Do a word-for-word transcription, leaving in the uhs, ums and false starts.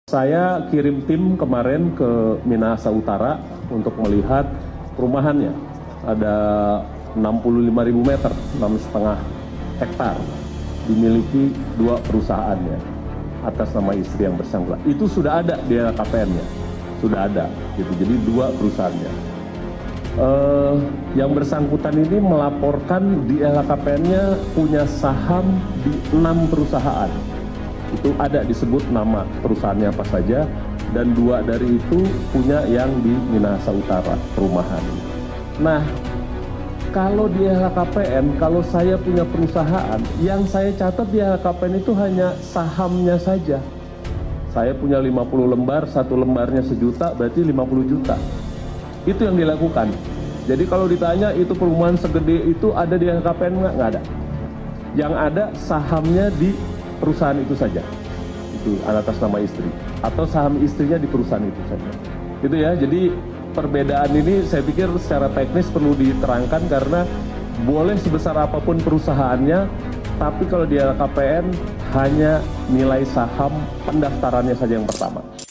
Saya kirim tim kemarin ke Minahasa Utara untuk melihat perumahannya. Ada enam puluh lima ribu meter, enam koma lima hektar, dimiliki dua perusahaannya atas nama istri yang bersangkutan. Itu sudah ada di L H K P N-nya, sudah ada. Gitu. Jadi dua perusahaannya. Uh, yang bersangkutan ini melaporkan di L H K P N-nya punya saham di enam perusahaan. Itu ada disebut nama perusahaannya apa saja, dan dua dari itu punya yang di Minahasa Utara, perumahan. Nah, kalau di L H K P N, kalau saya punya perusahaan, yang saya catat di L H K P N itu hanya sahamnya saja. Saya punya lima puluh lembar, satu lembarnya sejuta, berarti lima puluh juta. Itu yang dilakukan. Jadi kalau ditanya itu perumahan segede itu ada di L H K P N, nggak? Nggak ada. Yang ada sahamnya di perusahaan itu saja, itu atas nama istri, atau saham istrinya di perusahaan itu saja. Gitu ya, jadi perbedaan ini saya pikir secara teknis perlu diterangkan karena boleh sebesar apapun perusahaannya, tapi kalau di L H K P N hanya nilai saham pendaftarannya saja yang pertama.